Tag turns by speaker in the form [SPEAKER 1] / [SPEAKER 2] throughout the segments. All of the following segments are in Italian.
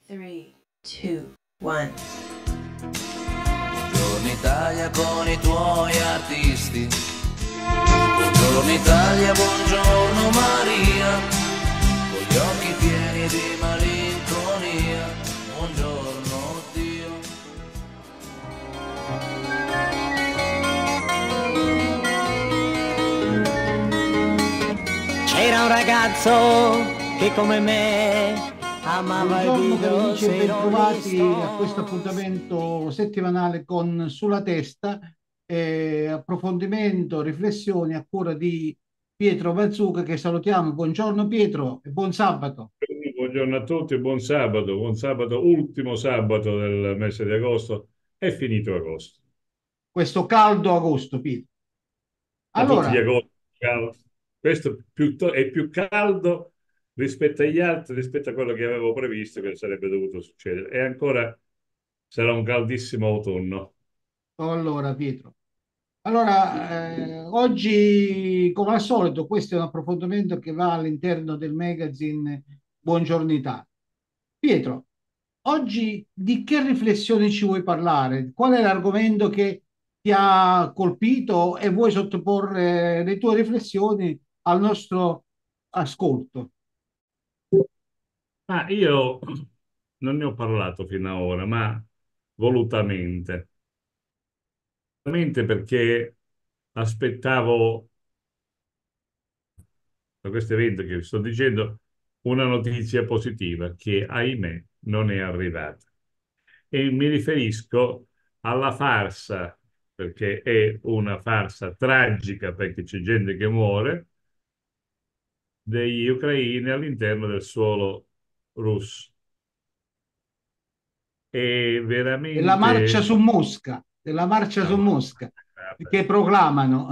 [SPEAKER 1] 3, 2, 1.
[SPEAKER 2] Buongiorno Italia con i tuoi artisti. Buongiorno Italia, buongiorno Maria, con gli occhi pieni di malinconia. Buongiorno Dio.
[SPEAKER 3] C'era un ragazzo che come me amava il
[SPEAKER 4] Buongiorno
[SPEAKER 3] video.
[SPEAKER 4] cari amici e bentrovati a questo appuntamento settimanale con Sulla Testa, approfondimento, riflessioni a cura di Pietro Mazzuca che salutiamo. Buongiorno Pietro e buon sabato.
[SPEAKER 5] Buongiorno a tutti e buon sabato, ultimo sabato del mese di agosto, è finito agosto.
[SPEAKER 4] Questo caldo agosto, Pietro.
[SPEAKER 5] Ma tutti gli
[SPEAKER 4] Allora,
[SPEAKER 5] agosti, questo è più caldo rispetto agli altri, rispetto a quello che avevo previsto che sarebbe dovuto succedere. E ancora sarà un caldissimo autunno.
[SPEAKER 4] allora Pietro. Allora, oggi, come al solito, questo è un approfondimento che va all'interno del magazine Buongiornità. Pietro, oggi di che riflessioni ci vuoi parlare? Qual è l'argomento che ti ha colpito e vuoi sottoporre le tue riflessioni al nostro ascolto?
[SPEAKER 5] Ma io non ne ho parlato fino ad ora, ma volutamente. Volutamente perché aspettavo da questo evento che vi sto dicendo una notizia positiva che, ahimè, non è arrivata. E mi riferisco alla farsa, perché è una farsa tragica, perché c'è gente che muore, degli ucraini all'interno del suolo russo. È
[SPEAKER 4] Della marcia
[SPEAKER 5] veramente
[SPEAKER 4] su Mosca, della marcia
[SPEAKER 5] una
[SPEAKER 4] su Mosca,
[SPEAKER 5] guarda,
[SPEAKER 4] che proclamano.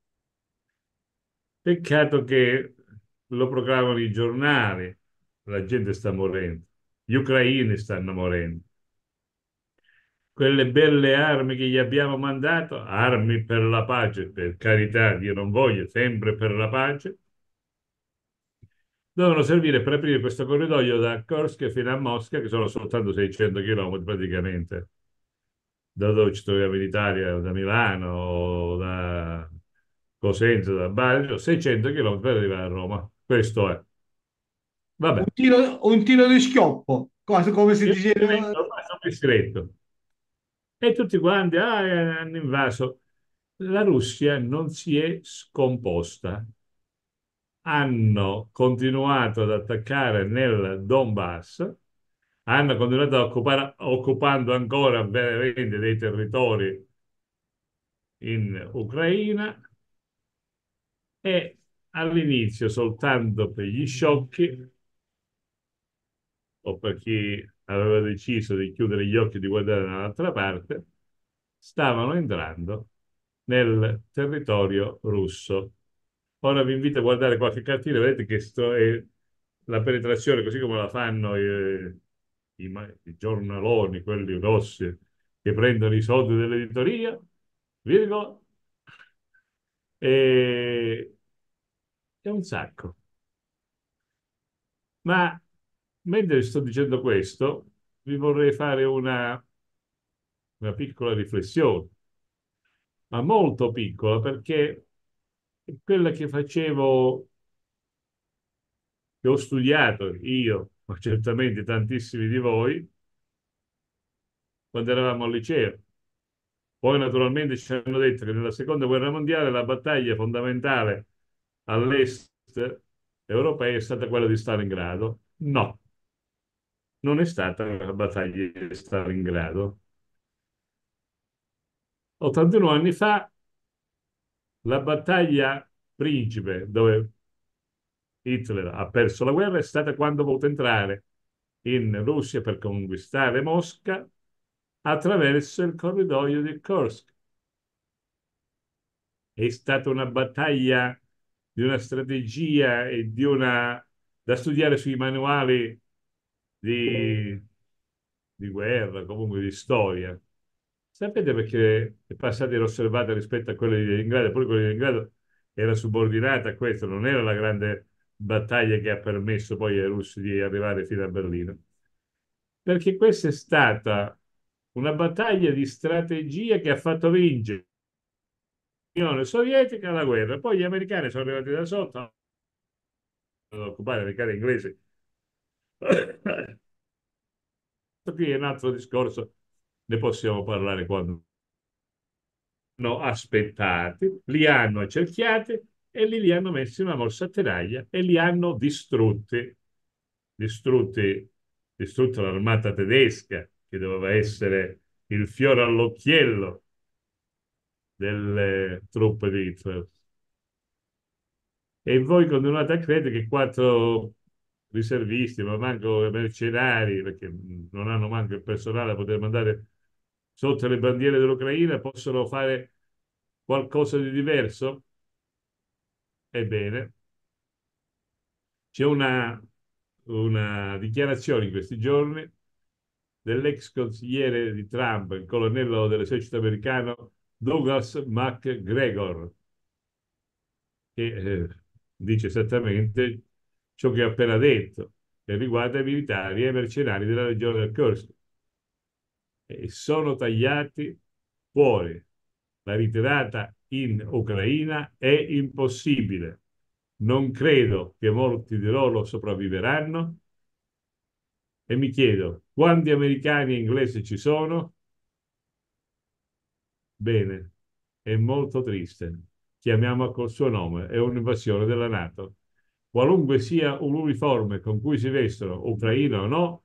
[SPEAKER 5] peccato che lo proclamano i giornali, la gente sta morendo, gli ucraini stanno morendo. Quelle belle armi che gli abbiamo mandato, armi per la pace, per carità, Dio non voglia, sempre per la pace, dovevano servire per aprire questo corridoio da Kursk fino a Mosca, che sono soltanto 600 km praticamente, da dove ci troviamo in Italia, da Milano, o da Cosenza, da Bari, 600 km per arrivare a Roma. Questo è. Vabbè,
[SPEAKER 4] Un tiro di schioppo, come si
[SPEAKER 5] io
[SPEAKER 4] diceva.
[SPEAKER 5] ormai sono costretto. E tutti quanti hanno invaso. La Russia non si è scomposta. Hanno continuato ad attaccare nel Donbass, hanno continuato a occupare, occupando ancora veramente dei territori in Ucraina e all'inizio soltanto per gli sciocchi o per chi aveva deciso di chiudere gli occhi e di guardare dall'altra parte, stavano entrando nel territorio russo. Ora vi invito a guardare qualche cartina, vedete che sto è la penetrazione, così come la fanno i giornaloni, quelli grossi, che prendono i soldi dell'editoria, virgola, e è un sacco. Ma mentre sto dicendo questo, vi vorrei fare una piccola riflessione, ma molto piccola, perché è quella che facevo, che ho studiato io, ma certamente tantissimi di voi, quando eravamo al liceo. Poi naturalmente ci hanno detto che nella seconda guerra mondiale la battaglia fondamentale all'est europeo è stata quella di Stalingrado. No, non è stata la battaglia di Stalingrado. 81 anni fa la battaglia principe, dove Hitler ha perso la guerra, è stata quando ha voluto entrare in Russia per conquistare Mosca attraverso il corridoio di Kursk. È stata una battaglia di una strategia e di una da studiare sui manuali di, di guerra, comunque di storia. Sapete perché è passata inosservata rispetto a quella di Leningrado? Pure quella di Leningrado era subordinata a questo, non era la grande battaglia che ha permesso poi ai russi di arrivare fino a Berlino. perché questa è stata una battaglia di strategia che ha fatto vincere l'Unione Sovietica alla guerra. Poi gli americani sono arrivati da sotto ad occupare le case inglesi. Qui è un altro discorso, ne possiamo parlare quando hanno aspettati, li hanno accerchiati e li hanno messi in una morsa a tenaglia e li hanno distrutti. Distrutti, distrutta l'armata tedesca, che doveva essere il fiore all'occhiello delle truppe di Hitler. E voi continuate a credere che quattro riservisti, ma manco mercenari, perché non hanno manco il personale da poter mandare sotto le bandiere dell'Ucraina, possono fare qualcosa di diverso? Ebbene, c'è una dichiarazione in questi giorni dell'ex consigliere di Trump, il colonnello dell'esercito americano Douglas MacGregor, che dice esattamente ciò che ho appena detto e riguarda i militari e i mercenari della regione del Kursk. E sono tagliati fuori. La ritirata in Ucraina è impossibile. Non credo che molti di loro sopravviveranno e mi chiedo quanti americani e inglesi ci sono. Bene, è molto triste. Chiamiamola col suo nome, è un'invasione della NATO. Qualunque sia l'uniforme con cui si vestono, ucraino o no,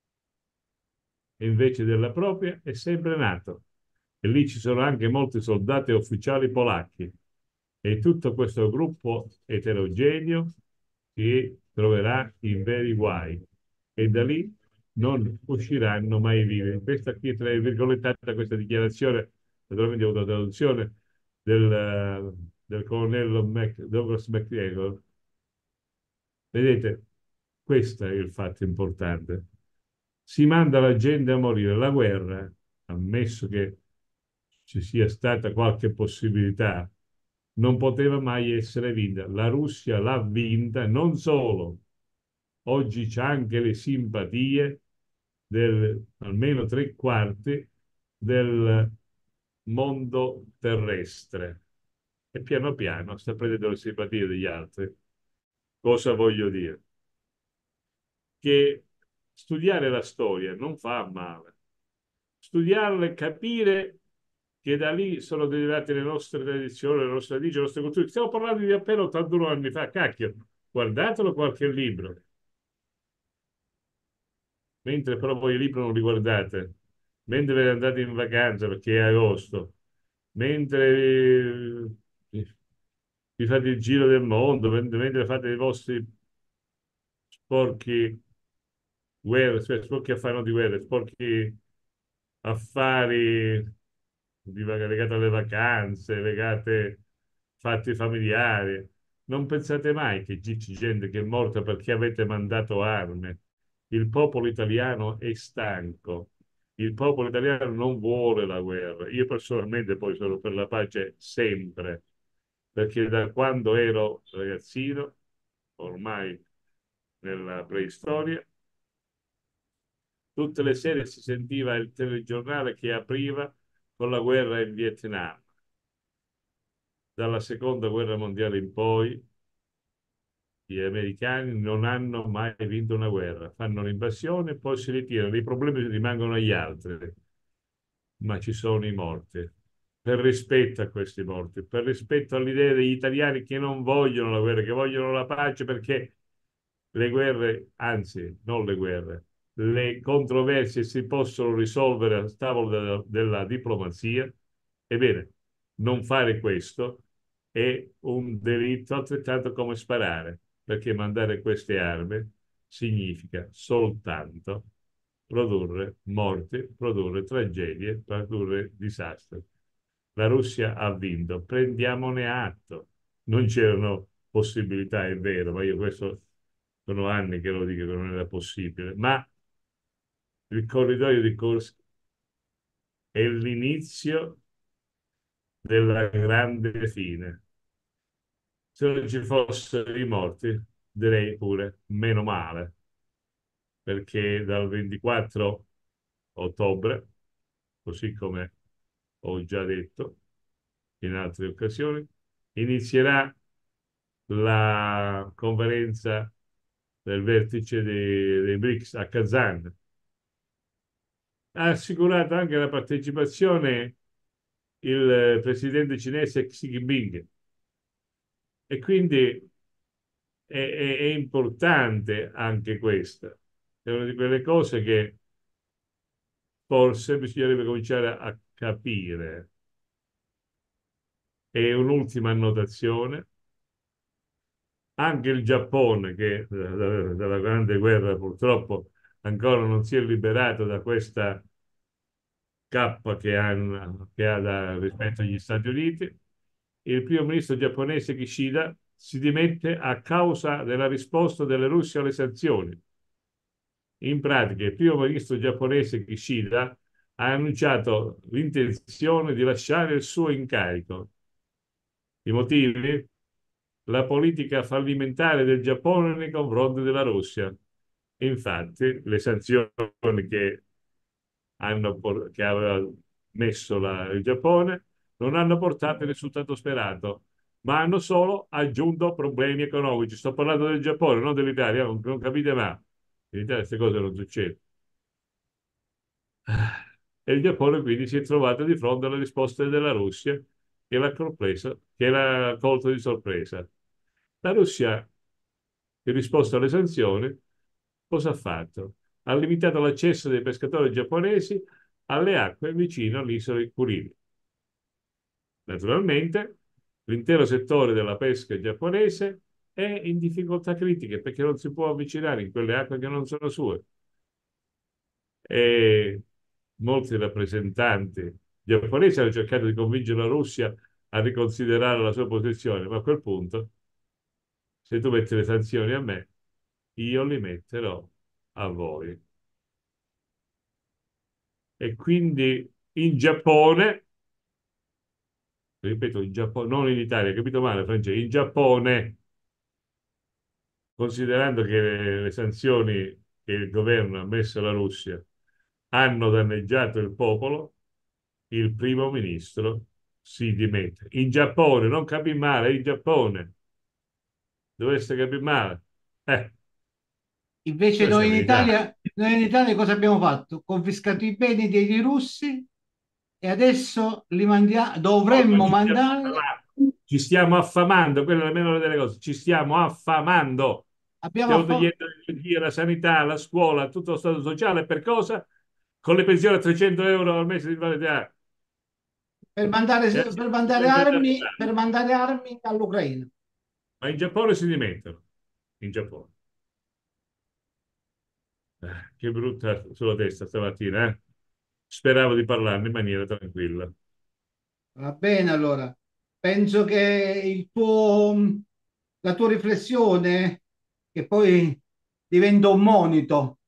[SPEAKER 5] invece della propria, è sempre NATO. E lì ci sono anche molti soldati e ufficiali polacchi. E tutto questo gruppo eterogeneo si troverà in veri guai. E da lì non usciranno mai vivi. Questa qui, tra virgolettata, questa dichiarazione, naturalmente ho avuto la traduzione del colonnello Douglas MacGregor. Vedete, questo è il fatto importante. Si manda la gente a morire. La guerra, ammesso che ci sia stata qualche possibilità, non poteva mai essere vinta. La Russia l'ha vinta, non solo. Oggi c'è anche le simpatie del almeno tre quarti del mondo terrestre. E piano piano sta prendendo le simpatie degli altri. Cosa voglio dire? Che studiare la storia non fa male. Studiarla e capire che da lì sono derivate le nostre tradizioni, le nostre radici, le nostre culture. Stiamo parlando di appena 81 anni fa, cacchio, guardatelo qualche libro. Mentre però voi i libri non li guardate, mentre ve ne andate in vacanza perché è agosto, mentre vi fate il giro del mondo, mentre fate i vostri sporchi guerre, cioè sporchi affari non di guerre, sporchi affari legati alle vacanze, legate fatti familiari. Non pensate mai che c'è gente che è morta perché avete mandato armi. Il popolo italiano è stanco. Il popolo italiano non vuole la guerra. Io personalmente poi sono per la pace sempre, perché da quando ero ragazzino, ormai nella preistoria, tutte le sere si sentiva il telegiornale che apriva con la guerra in Vietnam. Dalla seconda guerra mondiale in poi, gli americani non hanno mai vinto una guerra, fanno l'invasione e poi si ritirano, i problemi rimangono agli altri, ma ci sono i morti. Per rispetto a questi morti, per rispetto all'idea degli italiani che non vogliono la guerra, che vogliono la pace perché le guerre, anzi, non le guerre, le controversie si possono risolvere al tavolo della diplomazia. Ebbene, non fare questo è un delitto altrettanto come sparare, perché mandare queste armi significa soltanto produrre morti, produrre tragedie, produrre disastri. La Russia ha vinto, prendiamone atto. Non c'erano possibilità, è vero, ma io questo sono anni che lo dico che non era possibile, ma il corridoio di Kursk è l'inizio della grande fine. Se non ci fossero i morti, direi pure meno male. perché dal 24 ottobre, così come ho già detto in altre occasioni, inizierà la conferenza del vertice dei BRICS a Kazan. Ha assicurato anche la partecipazione il presidente cinese Xi Jinping e quindi è importante anche questa. È una di quelle cose che forse bisognerebbe cominciare a capire. E un'ultima annotazione, anche il Giappone, che dalla Grande Guerra purtroppo ancora non si è liberato da questa cappa che ha rispetto agli Stati Uniti, il primo ministro giapponese Kishida si dimette a causa della risposta della Russia alle sanzioni. In pratica, il primo ministro giapponese Kishida ha annunciato l'intenzione di lasciare il suo incarico. I motivi? La politica fallimentare del Giappone nei confronti della Russia. Infatti, le sanzioni che, che aveva messo il Giappone non hanno portato il risultato sperato, ma hanno solo aggiunto problemi economici. Sto parlando del Giappone, non dell'Italia, non capite mai. In Italia queste cose non succedono. E il Giappone quindi si è trovato di fronte alle risposte della Russia che l'ha colto di sorpresa. La Russia, in risposta alle sanzioni, cosa ha fatto? Ha limitato l'accesso dei pescatori giapponesi alle acque vicino all'isola di Kurili. Naturalmente, l'intero settore della pesca giapponese è in difficoltà critiche perché non si può avvicinare in quelle acque che non sono sue. E molti rappresentanti giapponesi hanno cercato di convincere la Russia a riconsiderare la sua posizione, ma a quel punto, se tu metti le sanzioni a me, io li metterò a voi. E quindi in Giappone, ripeto, in Giappone, non in Italia, capito male, Francesco, in Giappone, considerando che le sanzioni che il governo ha messo alla Russia hanno danneggiato il popolo, il primo ministro si dimette. In Giappone, non capi male, in Giappone, dovreste capire male.
[SPEAKER 4] Invece
[SPEAKER 5] Questa è la verità.
[SPEAKER 4] Noi in Italia cosa abbiamo fatto? Confiscato i beni dei russi e adesso li mandiamo,
[SPEAKER 5] No, ma
[SPEAKER 4] dovremmo mandare,
[SPEAKER 5] ci stiamo affamando, quella è la menore delle cose, ci stiamo affamando.
[SPEAKER 4] abbiamo
[SPEAKER 5] Stiamo
[SPEAKER 4] affa-
[SPEAKER 5] togliendo l'energia, la sanità, la scuola, tutto lo stato sociale, per cosa? Con le pensioni a 300 euro al mese di validità. E adesso
[SPEAKER 4] per mandare armi all'Ucraina.
[SPEAKER 5] ma in Giappone si dimettono. In Giappone. Che brutta sulla testa stamattina, eh? Speravo di parlarne in maniera tranquilla.
[SPEAKER 4] Va bene, allora. Penso che la tua riflessione, che poi diventa un monito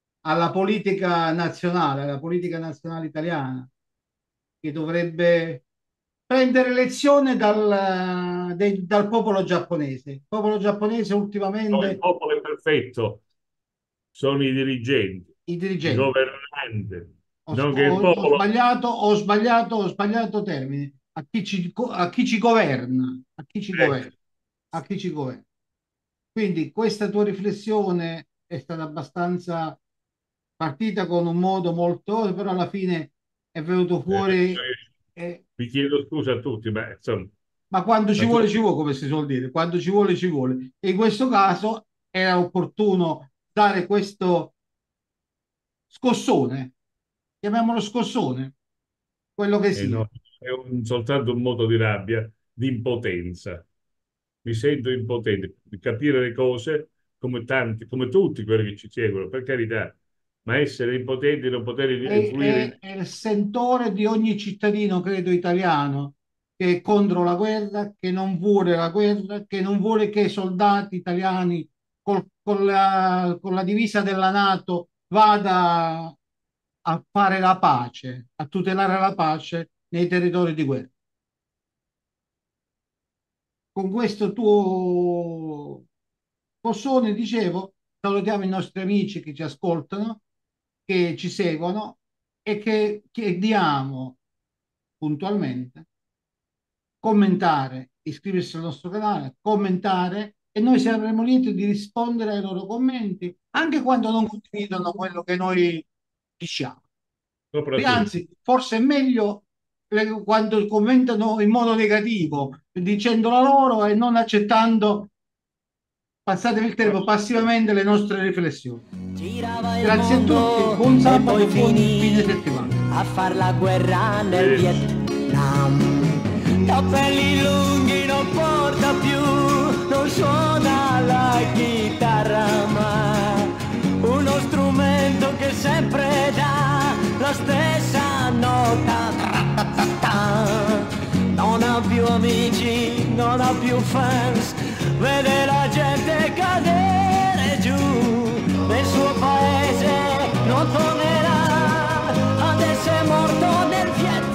[SPEAKER 4] alla politica nazionale italiana, che dovrebbe prendere lezione dal popolo giapponese. Il popolo giapponese
[SPEAKER 5] No, il
[SPEAKER 4] ultimamente,
[SPEAKER 5] popolo è perfetto, sono i dirigenti,
[SPEAKER 4] i
[SPEAKER 5] i
[SPEAKER 4] dirigenti,
[SPEAKER 5] governanti, non che il popolo.
[SPEAKER 4] ho sbagliato termine, a chi ci governa, a chi ci
[SPEAKER 5] Ecco,
[SPEAKER 4] governa, a chi ci governa. Quindi questa tua riflessione è stata abbastanza partita con un modo molto, però alla fine è venuto fuori, eh,
[SPEAKER 5] vi chiedo scusa a tutti, ma insomma,
[SPEAKER 4] ma quando ci
[SPEAKER 5] naturalmente
[SPEAKER 4] vuole, come si suol dire, quando ci vuole. E in questo caso era opportuno dare questo scossone, chiamiamolo scossone, quello che sia.
[SPEAKER 5] no, è soltanto un moto di rabbia, di impotenza. Mi sento impotente di capire le cose come tanti, come tutti quelli che ci seguono, per carità, ma essere impotenti e non poter influire in.
[SPEAKER 4] È il sentore di ogni cittadino, credo, italiano, che è contro la guerra, che non vuole la guerra, che non vuole che i soldati italiani con la divisa della NATO vada a fare la pace, a tutelare la pace nei territori di guerra. Con questo tuo possone, dicevo, salutiamo i nostri amici che ci ascoltano, che ci seguono e che chiediamo puntualmente commentare, iscriversi al nostro canale, commentare e noi saremo lieti di rispondere ai loro commenti anche quando non condividono quello che noi diciamo.
[SPEAKER 5] Soprattutto.
[SPEAKER 4] Anzi, forse è meglio quando commentano in modo negativo, dicendo la loro e non accettando, passatemi il tempo, passivamente le nostre riflessioni. Grazie a tutti, buon sabato e buon fine settimana.
[SPEAKER 3] A far la guerra nel Vietnam. Capelli lunghi non porta più, non suona la chitarra, ma uno strumento che sempre dà la stessa nota. Non ha più amici, non ha più fans, vede la gente cadere giù, nel suo paese non tornerà, adesso è morto nel Vietnam.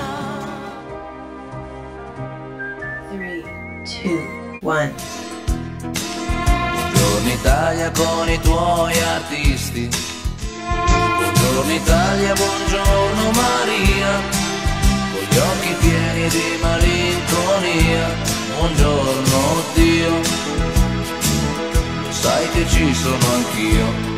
[SPEAKER 1] 3, 2, 1.
[SPEAKER 2] Buongiorno Italia con i tuoi artisti. Buongiorno Italia, buongiorno Maria, con gli occhi pieni di malinconia. Buongiorno Dio, lo sai che ci sono anch'io.